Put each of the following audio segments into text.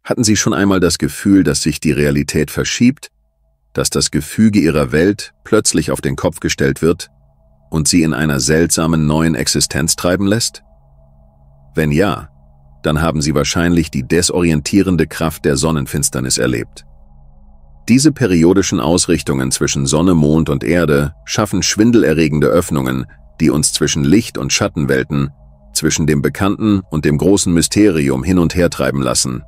Hatten Sie schon einmal das Gefühl, dass sich die Realität verschiebt, dass das Gefüge Ihrer Welt plötzlich auf den Kopf gestellt wird und Sie in einer seltsamen neuen Existenz treiben lässt? Wenn ja, dann haben Sie wahrscheinlich die desorientierende Kraft der Sonnenfinsternis erlebt. Diese periodischen Ausrichtungen zwischen Sonne, Mond und Erde schaffen schwindelerregende Öffnungen, die uns zwischen Licht- und Schattenwelten, zwischen dem Bekannten und dem großen Mysterium hin und her treiben lassen.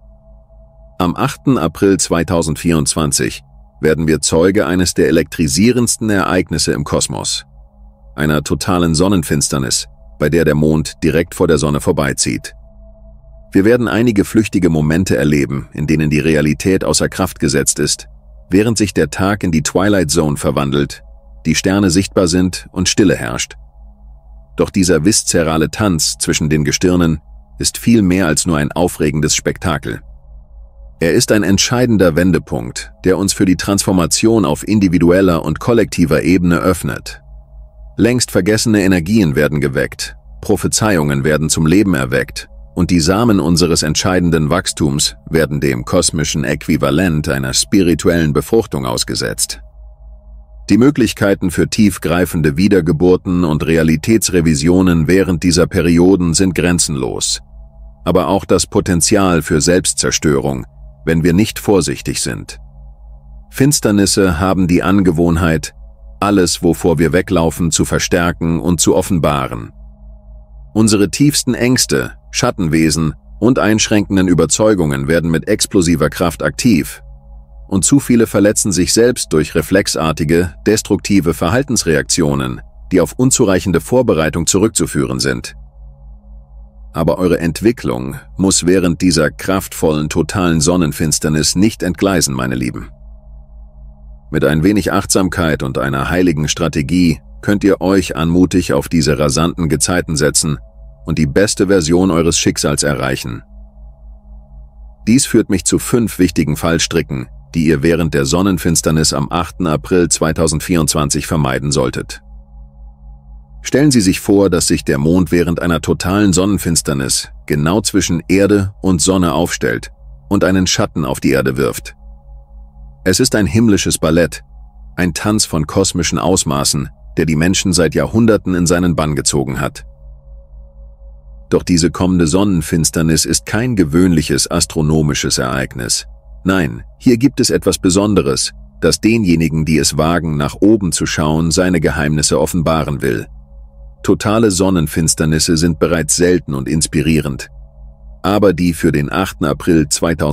Am 8. April 2024 werden wir Zeuge eines der elektrisierendsten Ereignisse im Kosmos, einer totalen Sonnenfinsternis, bei der der Mond direkt vor der Sonne vorbeizieht. Wir werden einige flüchtige Momente erleben, in denen die Realität außer Kraft gesetzt ist, während sich der Tag in die Twilight Zone verwandelt, die Sterne sichtbar sind und Stille herrscht. Doch dieser viszerale Tanz zwischen den Gestirnen ist viel mehr als nur ein aufregendes Spektakel. Er ist ein entscheidender Wendepunkt, der uns für die Transformation auf individueller und kollektiver Ebene öffnet. Längst vergessene Energien werden geweckt, Prophezeiungen werden zum Leben erweckt und die Samen unseres entscheidenden Wachstums werden dem kosmischen Äquivalent einer spirituellen Befruchtung ausgesetzt. Die Möglichkeiten für tiefgreifende Wiedergeburten und Realitätsrevisionen während dieser Perioden sind grenzenlos, aber auch das Potenzial für Selbstzerstörung, wenn wir nicht vorsichtig sind. Finsternisse haben die Angewohnheit, alles, wovor wir weglaufen, zu verstärken und zu offenbaren. Unsere tiefsten Ängste, Schattenwesen und einschränkenden Überzeugungen werden mit explosiver Kraft aktiv, und zu viele verletzen sich selbst durch reflexartige, destruktive Verhaltensreaktionen, die auf unzureichende Vorbereitung zurückzuführen sind. Aber eure Entwicklung muss während dieser kraftvollen, totalen Sonnenfinsternis nicht entgleisen, meine Lieben. Mit ein wenig Achtsamkeit und einer heiligen Strategie könnt ihr euch anmutig auf diese rasanten Gezeiten setzen und die beste Version eures Schicksals erreichen. Dies führt mich zu 5 wichtigen Fallstricken, die ihr während der Sonnenfinsternis am 8. April 2024 vermeiden solltet. Stellen Sie sich vor, dass sich der Mond während einer totalen Sonnenfinsternis genau zwischen Erde und Sonne aufstellt und einen Schatten auf die Erde wirft. Es ist ein himmlisches Ballett, ein Tanz von kosmischen Ausmaßen, der die Menschen seit Jahrhunderten in seinen Bann gezogen hat. Doch diese kommende Sonnenfinsternis ist kein gewöhnliches astronomisches Ereignis. Nein, hier gibt es etwas Besonderes, das denjenigen, die es wagen, nach oben zu schauen, seine Geheimnisse offenbaren will. Totale Sonnenfinsternisse sind bereits selten und inspirierend. Aber die für den 8. April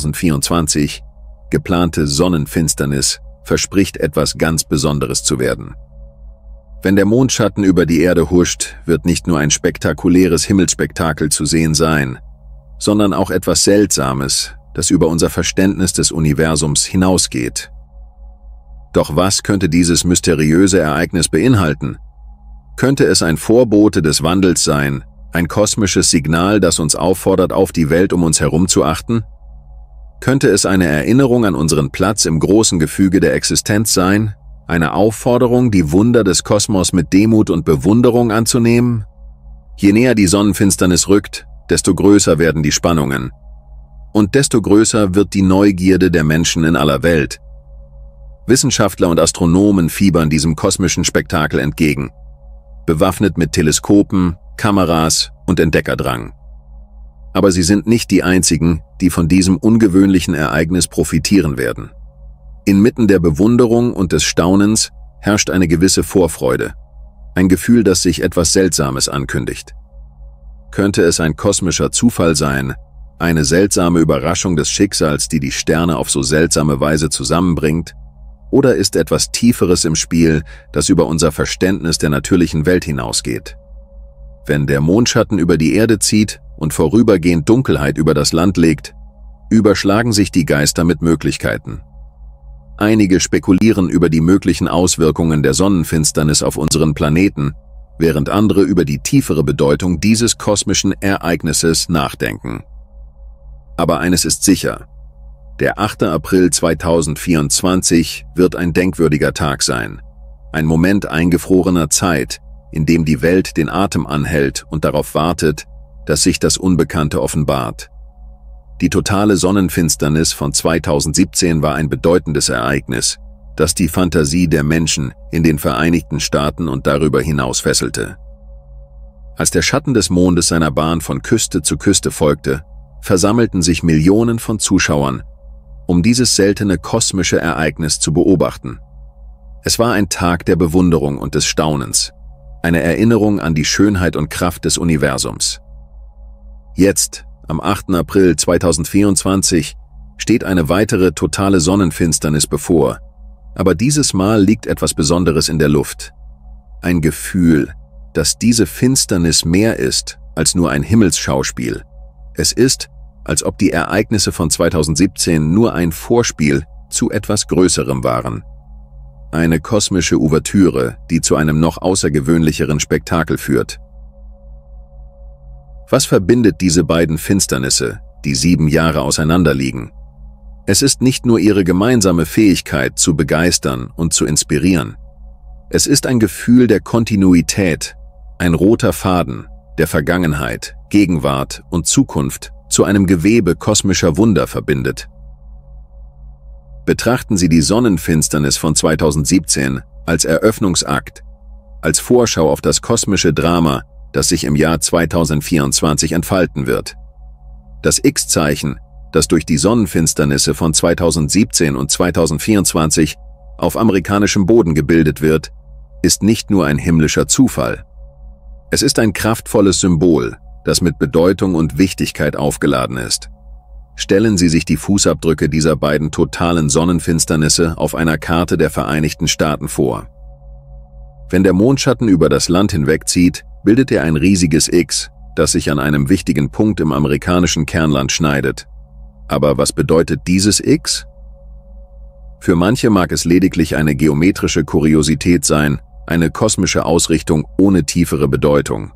2024 geplante Sonnenfinsternis verspricht etwas ganz Besonderes zu werden. Wenn der Mondschatten über die Erde huscht, wird nicht nur ein spektakuläres Himmelsspektakel zu sehen sein, sondern auch etwas Seltsames, das über unser Verständnis des Universums hinausgeht. Doch was könnte dieses mysteriöse Ereignis beinhalten? Könnte es ein Vorbote des Wandels sein, ein kosmisches Signal, das uns auffordert, auf die Welt um uns herum zu achten? Könnte es eine Erinnerung an unseren Platz im großen Gefüge der Existenz sein, eine Aufforderung, die Wunder des Kosmos mit Demut und Bewunderung anzunehmen? Je näher die Sonnenfinsternis rückt, desto größer werden die Spannungen. Und desto größer wird die Neugierde der Menschen in aller Welt. Wissenschaftler und Astronomen fiebern diesem kosmischen Spektakel entgegen, bewaffnet mit Teleskopen, Kameras und Entdeckerdrang. Aber sie sind nicht die einzigen, die von diesem ungewöhnlichen Ereignis profitieren werden. Inmitten der Bewunderung und des Staunens herrscht eine gewisse Vorfreude, ein Gefühl, das sich etwas Seltsames ankündigt. Könnte es ein kosmischer Zufall sein, eine seltsame Überraschung des Schicksals, die die Sterne auf so seltsame Weise zusammenbringt? Oder ist etwas Tieferes im Spiel, das über unser Verständnis der natürlichen Welt hinausgeht? Wenn der Mondschatten über die Erde zieht und vorübergehend Dunkelheit über das Land legt, überschlagen sich die Geister mit Möglichkeiten. Einige spekulieren über die möglichen Auswirkungen der Sonnenfinsternis auf unseren Planeten, während andere über die tiefere Bedeutung dieses kosmischen Ereignisses nachdenken. Aber eines ist sicher: Der 8. April 2024 wird ein denkwürdiger Tag sein. Ein Moment eingefrorener Zeit, in dem die Welt den Atem anhält und darauf wartet, dass sich das Unbekannte offenbart. Die totale Sonnenfinsternis von 2017 war ein bedeutendes Ereignis, das die Fantasie der Menschen in den Vereinigten Staaten und darüber hinaus fesselte. Als der Schatten des Mondes seiner Bahn von Küste zu Küste folgte, versammelten sich Millionen von Zuschauern, um dieses seltene kosmische Ereignis zu beobachten. Es war ein Tag der Bewunderung und des Staunens, eine Erinnerung an die Schönheit und Kraft des Universums. Jetzt, am 8. April 2024, steht eine weitere totale Sonnenfinsternis bevor, aber dieses Mal liegt etwas Besonderes in der Luft. Ein Gefühl, dass diese Finsternis mehr ist als nur ein Himmelsschauspiel. Es ist, als ob die Ereignisse von 2017 nur ein Vorspiel zu etwas Größerem waren. Eine kosmische Ouvertüre, die zu einem noch außergewöhnlicheren Spektakel führt. Was verbindet diese beiden Finsternisse, die 7 Jahre auseinanderliegen? Es ist nicht nur ihre gemeinsame Fähigkeit zu begeistern und zu inspirieren. Es ist ein Gefühl der Kontinuität, ein roter Faden, der Vergangenheit, Gegenwart und Zukunft zu einem Gewebe kosmischer Wunder verbindet. Betrachten Sie die Sonnenfinsternis von 2017 als Eröffnungsakt, als Vorschau auf das kosmische Drama, das sich im Jahr 2024 entfalten wird. Das X-Zeichen, das durch die Sonnenfinsternisse von 2017 und 2024 auf amerikanischem Boden gebildet wird, ist nicht nur ein himmlischer Zufall. Es ist ein kraftvolles Symbol, das mit Bedeutung und Wichtigkeit aufgeladen ist. Stellen Sie sich die Fußabdrücke dieser beiden totalen Sonnenfinsternisse auf einer Karte der Vereinigten Staaten vor. Wenn der Mondschatten über das Land hinwegzieht, bildet er ein riesiges X, das sich an einem wichtigen Punkt im amerikanischen Kernland schneidet. Aber was bedeutet dieses X? Für manche mag es lediglich eine geometrische Kuriosität sein, eine kosmische Ausrichtung ohne tiefere Bedeutung.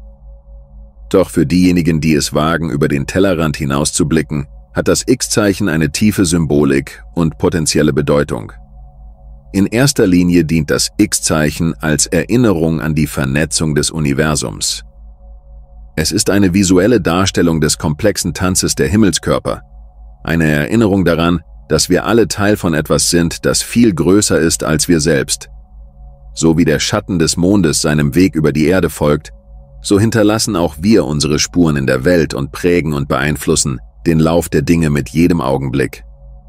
Doch für diejenigen, die es wagen, über den Tellerrand hinauszublicken, hat das X-Zeichen eine tiefe Symbolik und potenzielle Bedeutung. In erster Linie dient das X-Zeichen als Erinnerung an die Vernetzung des Universums. Es ist eine visuelle Darstellung des komplexen Tanzes der Himmelskörper, eine Erinnerung daran, dass wir alle Teil von etwas sind, das viel größer ist als wir selbst. So wie der Schatten des Mondes seinem Weg über die Erde folgt, so hinterlassen auch wir unsere Spuren in der Welt und prägen und beeinflussen den Lauf der Dinge mit jedem Augenblick.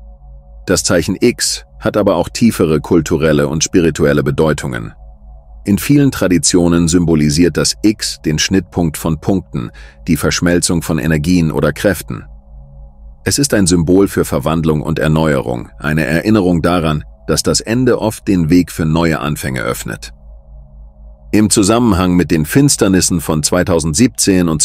Das Zeichen X hat aber auch tiefere kulturelle und spirituelle Bedeutungen. In vielen Traditionen symbolisiert das X den Schnittpunkt von Punkten, die Verschmelzung von Energien oder Kräften. Es ist ein Symbol für Verwandlung und Erneuerung, eine Erinnerung daran, dass das Ende oft den Weg für neue Anfänge öffnet. Im Zusammenhang mit den Finsternissen von 2017 und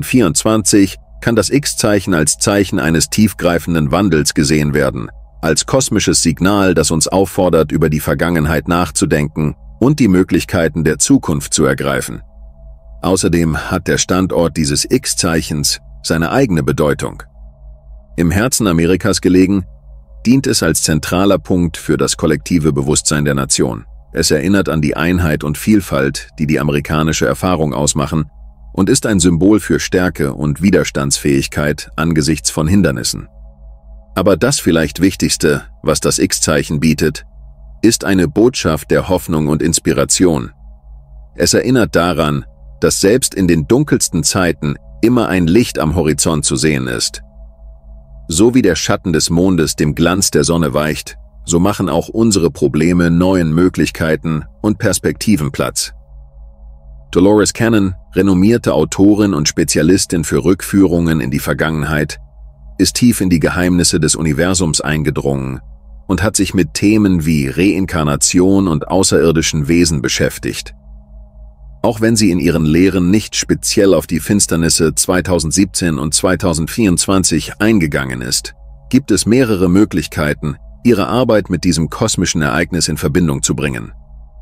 2024 kann das X-Zeichen als Zeichen eines tiefgreifenden Wandels gesehen werden, als kosmisches Signal, das uns auffordert, über die Vergangenheit nachzudenken und die Möglichkeiten der Zukunft zu ergreifen. Außerdem hat der Standort dieses X-Zeichens seine eigene Bedeutung. Im Herzen Amerikas gelegen, dient es als zentraler Punkt für das kollektive Bewusstsein der Nation. Es erinnert an die Einheit und Vielfalt, die die amerikanische Erfahrung ausmachen, und ist ein Symbol für Stärke und Widerstandsfähigkeit angesichts von Hindernissen. Aber das vielleicht Wichtigste, was das X-Zeichen bietet, ist eine Botschaft der Hoffnung und Inspiration. Es erinnert daran, dass selbst in den dunkelsten Zeiten immer ein Licht am Horizont zu sehen ist. So wie der Schatten des Mondes dem Glanz der Sonne weicht, so machen auch unsere Probleme neuen Möglichkeiten und Perspektiven Platz. Dolores Cannon, renommierte Autorin und Spezialistin für Rückführungen in die Vergangenheit, ist tief in die Geheimnisse des Universums eingedrungen und hat sich mit Themen wie Reinkarnation und außerirdischen Wesen beschäftigt. Auch wenn sie in ihren Lehren nicht speziell auf die Finsternisse 2017 und 2024 eingegangen ist, gibt es mehrere Möglichkeiten, ihre Arbeit mit diesem kosmischen Ereignis in Verbindung zu bringen.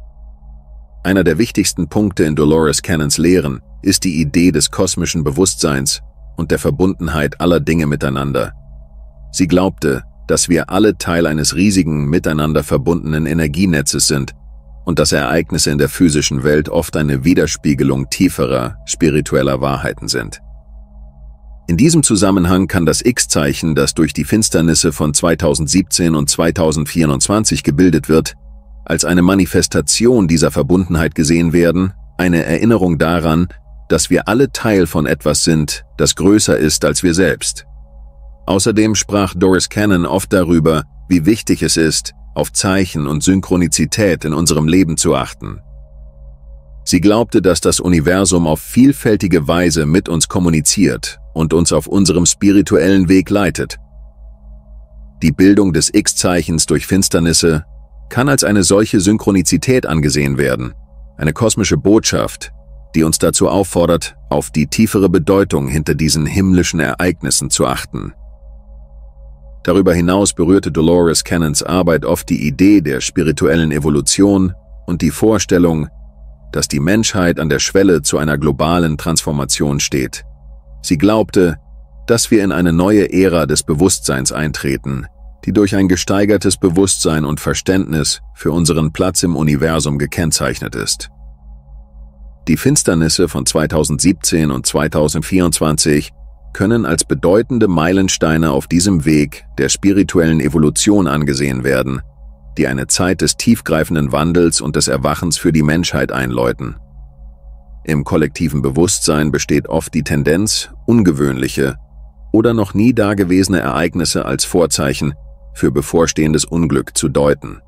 Einer der wichtigsten Punkte in Dolores Cannons Lehren ist die Idee des kosmischen Bewusstseins und der Verbundenheit aller Dinge miteinander. Sie glaubte, dass wir alle Teil eines riesigen, miteinander verbundenen Energienetzes sind und dass Ereignisse in der physischen Welt oft eine Widerspiegelung tieferer, spiritueller Wahrheiten sind. In diesem Zusammenhang kann das X-Zeichen, das durch die Finsternisse von 2017 und 2024 gebildet wird, als eine Manifestation dieser Verbundenheit gesehen werden, eine Erinnerung daran, dass wir alle Teil von etwas sind, das größer ist als wir selbst. Außerdem sprach Doris Cannon oft darüber, wie wichtig es ist, auf Zeichen und Synchronizität in unserem Leben zu achten. Sie glaubte, dass das Universum auf vielfältige Weise mit uns kommuniziert und uns auf unserem spirituellen Weg leitet. Die Bildung des X-Zeichens durch Finsternisse kann als eine solche Synchronizität angesehen werden, eine kosmische Botschaft, die uns dazu auffordert, auf die tiefere Bedeutung hinter diesen himmlischen Ereignissen zu achten. Darüber hinaus berührte Dolores Cannons Arbeit oft die Idee der spirituellen Evolution und die Vorstellung, dass die Menschheit an der Schwelle zu einer globalen Transformation steht. Sie glaubte, dass wir in eine neue Ära des Bewusstseins eintreten, die durch ein gesteigertes Bewusstsein und Verständnis für unseren Platz im Universum gekennzeichnet ist. Die Finsternisse von 2017 und 2024 können als bedeutende Meilensteine auf diesem Weg der spirituellen Evolution angesehen werden, die eine Zeit des tiefgreifenden Wandels und des Erwachens für die Menschheit einläuten. Im kollektiven Bewusstsein besteht oft die Tendenz, ungewöhnliche oder noch nie dagewesene Ereignisse als Vorzeichen für bevorstehendes Unglück zu deuten.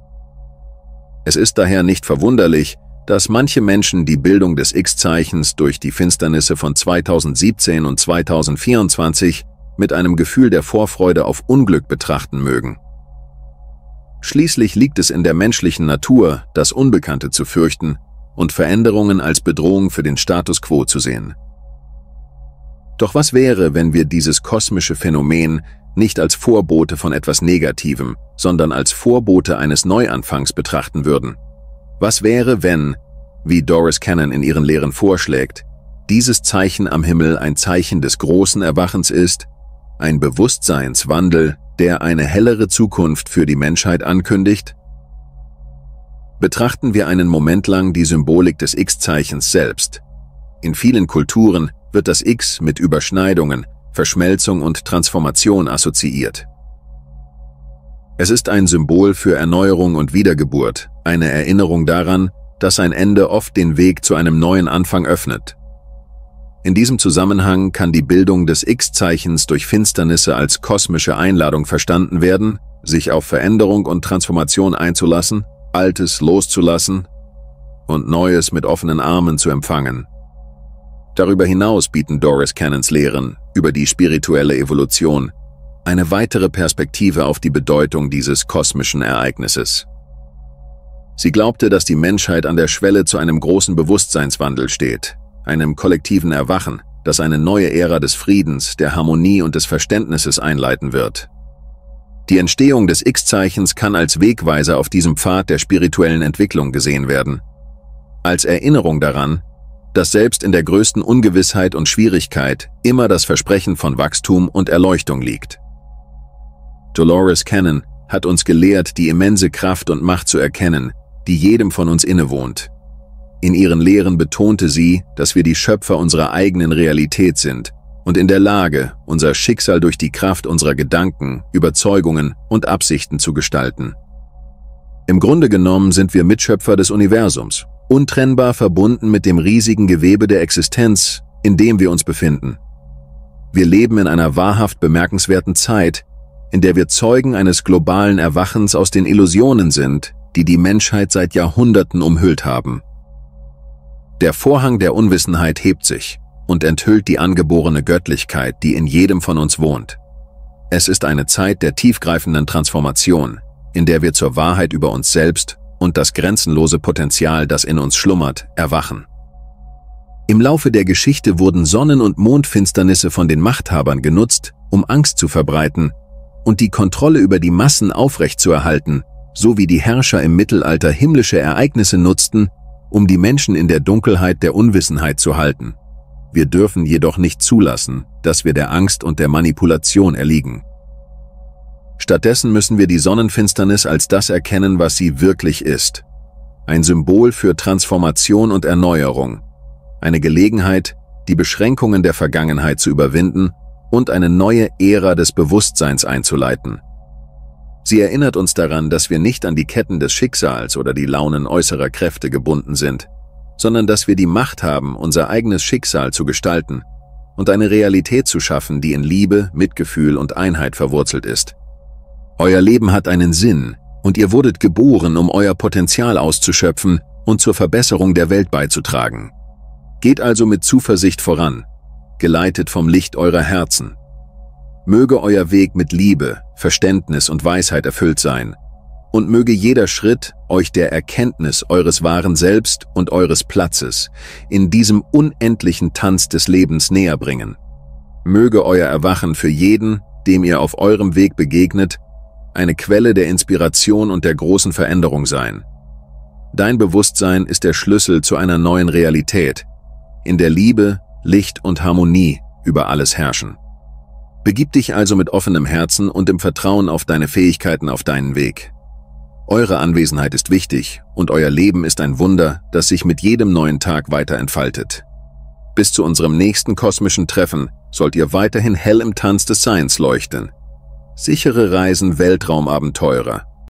Es ist daher nicht verwunderlich, dass manche Menschen die Bildung des X-Zeichens durch die Finsternisse von 2017 und 2024 mit einem Gefühl der Vorfreude auf Unglück betrachten mögen. Schließlich liegt es in der menschlichen Natur, das Unbekannte zu fürchten und Veränderungen als Bedrohung für den Status quo zu sehen. Doch was wäre, wenn wir dieses kosmische Phänomen nicht als Vorbote von etwas Negativem, sondern als Vorbote eines Neuanfangs betrachten würden? Was wäre, wenn, wie Doris Cannon in ihren Lehren vorschlägt, dieses Zeichen am Himmel ein Zeichen des großen Erwachens ist, ein Bewusstseinswandel, der eine hellere Zukunft für die Menschheit ankündigt? Betrachten wir einen Moment lang die Symbolik des X-Zeichens selbst. In vielen Kulturen wird das X mit Überschneidungen, Verschmelzung und Transformation assoziiert. Es ist ein Symbol für Erneuerung und Wiedergeburt, eine Erinnerung daran, dass ein Ende oft den Weg zu einem neuen Anfang öffnet. In diesem Zusammenhang kann die Bildung des X-Zeichens durch Finsternisse als kosmische Einladung verstanden werden, sich auf Veränderung und Transformation einzulassen, Altes loszulassen und Neues mit offenen Armen zu empfangen. Darüber hinaus bieten Doris Cannons Lehren über die spirituelle Evolution eine weitere Perspektive auf die Bedeutung dieses kosmischen Ereignisses. Sie glaubte, dass die Menschheit an der Schwelle zu einem großen Bewusstseinswandel steht, einem kollektiven Erwachen, das eine neue Ära des Friedens, der Harmonie und des Verständnisses einleiten wird. Die Entstehung des X-Zeichens kann als Wegweiser auf diesem Pfad der spirituellen Entwicklung gesehen werden. Als Erinnerung daran, dass selbst in der größten Ungewissheit und Schwierigkeit immer das Versprechen von Wachstum und Erleuchtung liegt. Dolores Cannon hat uns gelehrt, die immense Kraft und Macht zu erkennen, die jedem von uns innewohnt. In ihren Lehren betonte sie, dass wir die Schöpfer unserer eigenen Realität sind und in der Lage, unser Schicksal durch die Kraft unserer Gedanken, Überzeugungen und Absichten zu gestalten. Im Grunde genommen sind wir Mitschöpfer des Universums, untrennbar verbunden mit dem riesigen Gewebe der Existenz, in dem wir uns befinden. Wir leben in einer wahrhaft bemerkenswerten Zeit, in der wir Zeugen eines globalen Erwachens aus den Illusionen sind, die die Menschheit seit Jahrhunderten umhüllt haben. Der Vorhang der Unwissenheit hebt sich und enthüllt die angeborene Göttlichkeit, die in jedem von uns wohnt. Es ist eine Zeit der tiefgreifenden Transformation, in der wir zur Wahrheit über uns selbst und das grenzenlose Potenzial, das in uns schlummert, erwachen. Im Laufe der Geschichte wurden Sonnen- und Mondfinsternisse von den Machthabern genutzt, um Angst zu verbreiten und die Kontrolle über die Massen aufrechtzuerhalten, so wie die Herrscher im Mittelalter himmlische Ereignisse nutzten, um die Menschen in der Dunkelheit der Unwissenheit zu halten. Wir dürfen jedoch nicht zulassen, dass wir der Angst und der Manipulation erliegen. Stattdessen müssen wir die Sonnenfinsternis als das erkennen, was sie wirklich ist. Ein Symbol für Transformation und Erneuerung. Eine Gelegenheit, die Beschränkungen der Vergangenheit zu überwinden und eine neue Ära des Bewusstseins einzuleiten. Sie erinnert uns daran, dass wir nicht an die Ketten des Schicksals oder die Launen äußerer Kräfte gebunden sind, sondern dass wir die Macht haben, unser eigenes Schicksal zu gestalten und eine Realität zu schaffen, die in Liebe, Mitgefühl und Einheit verwurzelt ist. Euer Leben hat einen Sinn und ihr wurdet geboren, um euer Potenzial auszuschöpfen und zur Verbesserung der Welt beizutragen. Geht also mit Zuversicht voran, geleitet vom Licht eurer Herzen. Möge euer Weg mit Liebe, Verständnis und Weisheit erfüllt sein und möge jeder Schritt euch der Erkenntnis eures wahren Selbst und eures Platzes in diesem unendlichen Tanz des Lebens näher bringen. Möge euer Erwachen für jeden, dem ihr auf eurem Weg begegnet, eine Quelle der Inspiration und der großen Veränderung sein. Dein Bewusstsein ist der Schlüssel zu einer neuen Realität, in der Liebe, Licht und Harmonie über alles herrschen. Begib dich also mit offenem Herzen und im Vertrauen auf deine Fähigkeiten auf deinen Weg. Eure Anwesenheit ist wichtig und euer Leben ist ein Wunder, das sich mit jedem neuen Tag weiter entfaltet. Bis zu unserem nächsten kosmischen Treffen sollt ihr weiterhin hell im Tanz des Seins leuchten. Sichere Reisen, Weltraumabenteurer.